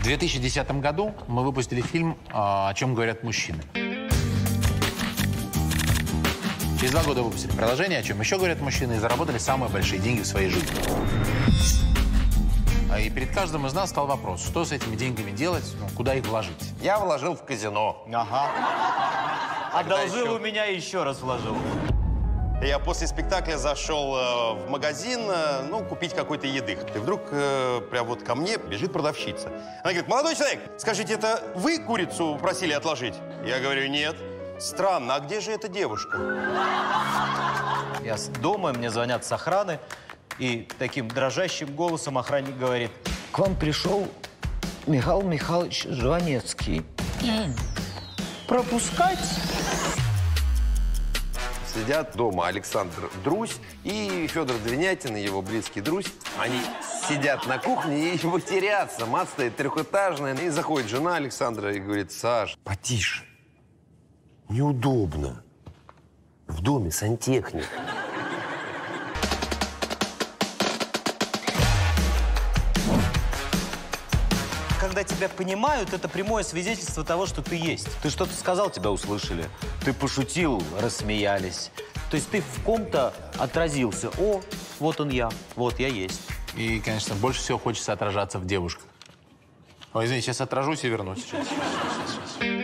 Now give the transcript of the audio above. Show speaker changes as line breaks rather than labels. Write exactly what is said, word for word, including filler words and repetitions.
В две тысячи десятом году мы выпустили фильм «О чем говорят мужчины». Через два года выпустили продолжение «О чем еще говорят мужчины» и заработали самые большие деньги в своей жизни. И перед каждым из нас стал вопрос, что с этими деньгами делать, ну, куда их вложить.
Я вложил в казино.
Ага. Одолжил
еще?
у меня и еще раз вложил.
Я после спектакля зашел э, в магазин, э, ну, купить какой-то еды. И вдруг э, прям вот ко мне бежит продавщица. Она говорит: молодой человек, скажите, это вы курицу просили отложить? Я говорю: нет. Странно, а где же эта девушка?
Я с дома, мне звонят с охраны, и таким дрожащим голосом охранник говорит:
К вам пришел Михаил Михайлович Жванецкий. Пропускать?
Сидят дома Александр Друзь и Федор Двинятин, и его близкий друзь. Они сидят на кухне и матерятся. Мат стоит трехэтажная. И заходит жена Александра и говорит: Саш, потише. Неудобно. В доме сантехник.
Когда тебя понимают, это прямое свидетельство того, что ты есть. Ты что-то сказал, тебя услышали. Ты пошутил, рассмеялись. То есть ты в ком-то отразился. О, вот он я, вот я есть.
И, конечно, больше всего хочется отражаться в девушках. Ой, извините, сейчас отражусь и вернусь. Сейчас, сейчас, сейчас, сейчас.